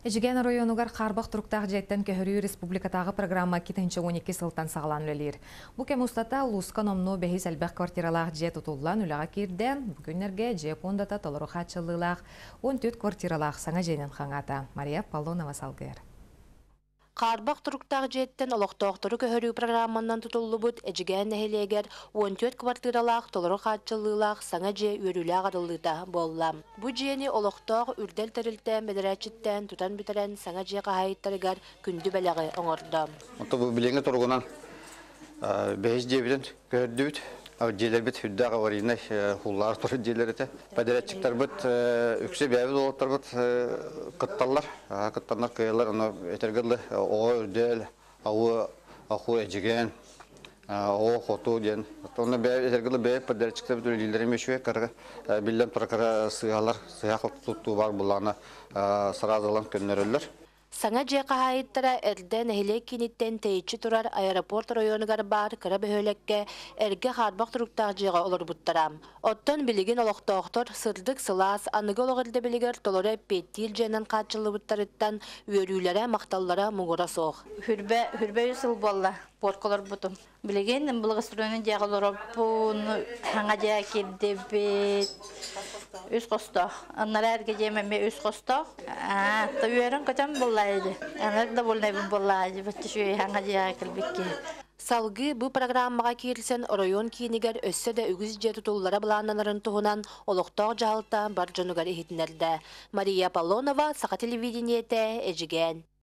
Эжеген районугар Қарбақ Турктағы жеттен көхірі республикатағы программа 2-12 сылтан сағалан өлелер. Бұ кем ұстата ұлысқан омну бәхес әлбәқ квартиралақ же тұтылан үліға керден, бүгінерге же қондата толыру қатшылылақ, 14 квартиралақ саңа женен қаңата. Мария Павлонова салғыр. Қарбақ Турктағы жеттен олықтоқтыры көхірі программанан тұтылы бұд әжіген нәхелегер 14 квартиралақ толыру қатшылылақ саңа же өрілі ағарылыда боллам. Бұ жені олықтоқ үрдел тәрілтен бәдірәчіттен тұтан бітірен саңа же қағайыттарығар күнді бәліғі оңырдым. Бұл білеңі тұрғынан бәйіз дебіден көрді бүт. Jelер бит хүддәгә варина хуллар туры jelер ите. Падәрәчиктәр бит үксе бәйбез олаттар бит кытталлар, кыттаннар кыйлар, аны этергәле о дел, аху эҗигән, о хото дигән. Тоны бәй этергәле бәй падәрәчиктәр бит җилләре мешве карга биллән прокара сыялар, сыяк туту бар буланы сыразалан көннәреләр. Саңа же қағайыттара әрден әхілек кенеттен тейчі тұрар аэропорт районығар бар кіра бөхөлекке әрге Қарбақ Турктағы жеға олар бұттарам. Оттан білеген олықтауқтар сырдық сылас анығы олығырды білігер толары петтил женен қатшылы бұттарыттан өрілері мақталлара мұғыра соқ. Хүрбе үсіл болла, порқылар бұтым. Білеген бұлғыстырының жағылары бұны хаңа жағы келді бет. Үс қостақ. Аннары әрге жемеме үс қостақ. Үйерін қачам боллайды. Анар да болнайбын боллайды. Бәтті шүйе хаңа жағы келбекке. Салғы бұл программаға керілсен район кейінігер өссе де үгіз же тұтулары бұлананарын тұғынан олықтау жағылта бар жонугар ехетінерді. Мария Павлонова, Сақа телевидениеті, Эжіген.